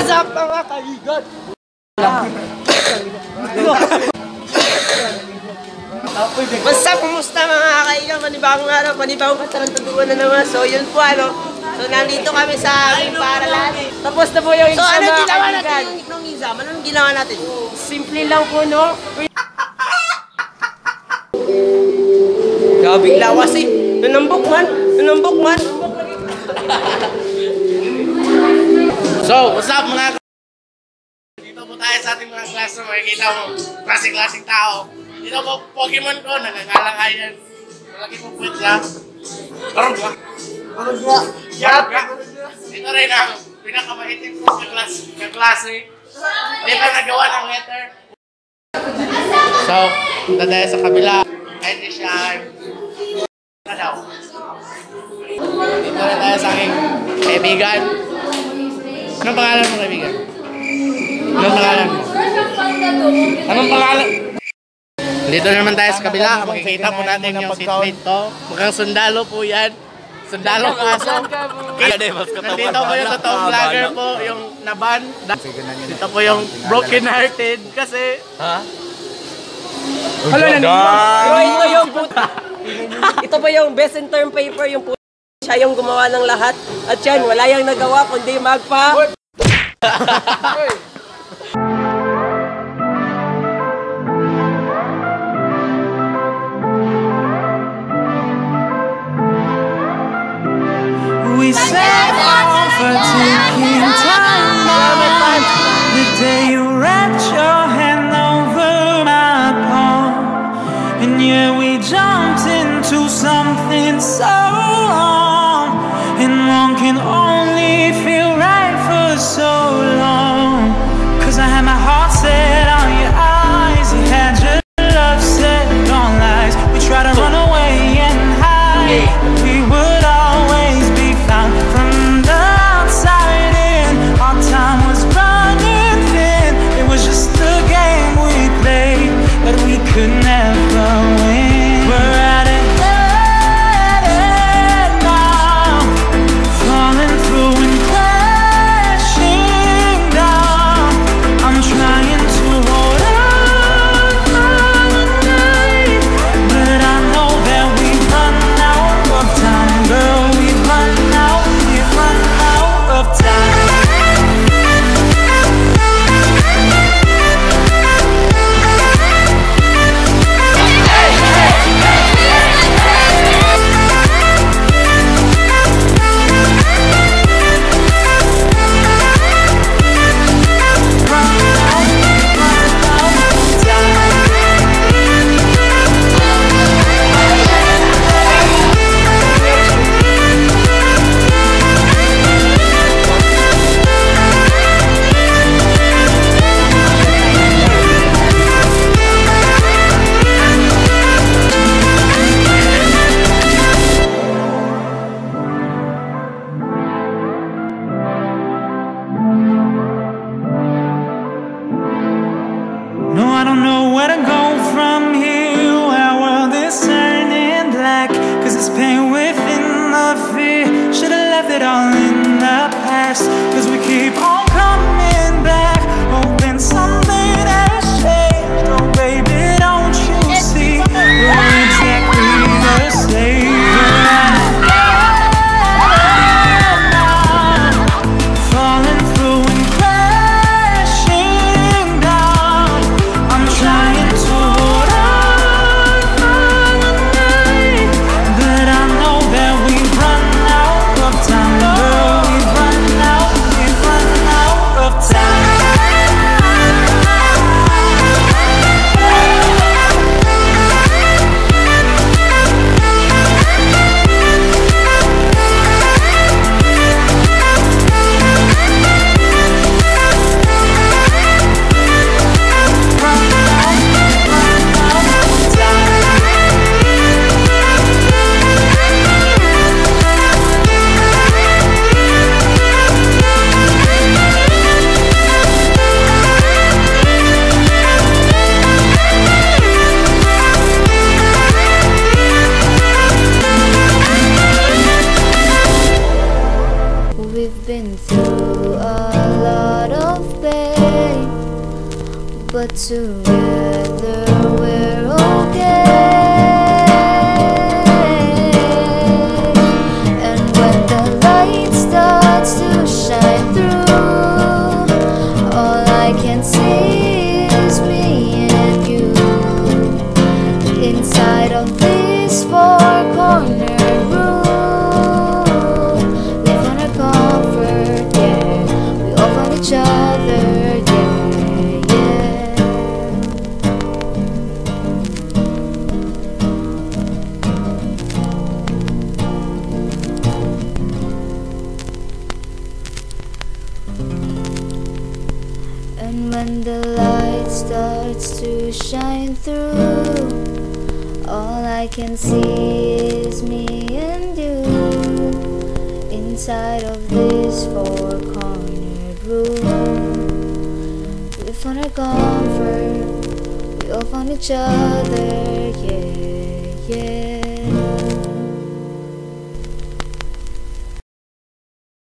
What's up mga kaibigan? What's up? Kumusta mga kaibigan? Panibagong araw, panibagong katarantaduan na naman. So yun po ano. So nandito kami sa aming paralan. Tapos na po yung exam. So ano ginawa natin yung exam? Anong ginawa natin? Simple lang po no. Gabing lawas eh. Nanambok man. Nanambok man. So, what's up mga dito po tayo sa ating mga classroom. Makikita mo, klaseng-klaseng tao. Dito po, Pokemon ko, nagkakalahayan. Malaki po puwet na. Karugwa. Karugwa. Yaga. Ito rin ang pinakamaitim po kaklase. Hindi pa nagawa ng letter. So, punta tayo sa kabila. Hindi siya na daw. Dito rin tayo sa aking kaibigan. Anong pangalan mo, kaibigan? Anong pangalan mo? Anong pangalan? Dito naman tayo sa kabila. Makikita po natin yung seatmate to. Mukhang sundalo po yan. Sundalo ng aso. Nandito po yung totoong vlogger po, yung naban. Dito po yung broken hearted kasi... Ha? Hello, ito yung puta. Ito po yung best in term paper, yung puta. Siya yung gumawa ng lahat. At yan, wala yung nagawa kundi magpa... We set off for taking time out. The day you wrapped your hand over my palm, and yeah, we jumped into something so wrong. And one can only feel right for but together we're okay. And when the light starts to shine through, all I can see is me and you inside of this four-cornered room. We found our comfort, yeah. We all found each other, yeah, yeah. And when the light starts to shine through, all I can see is me and you inside of this four-cornered room. We found our comfort, we all found each other, yeah.